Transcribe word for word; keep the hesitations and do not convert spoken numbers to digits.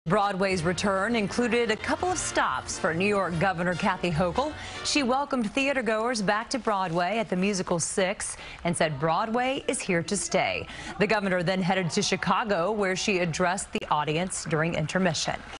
Broadway's return included a couple of stops for New York Governor Kathy Hochul. She welcomed theatergoers back to Broadway at the musical Six and said Broadway is here to stay. The governor then headed to Chicago, where she addressed the audience during intermission.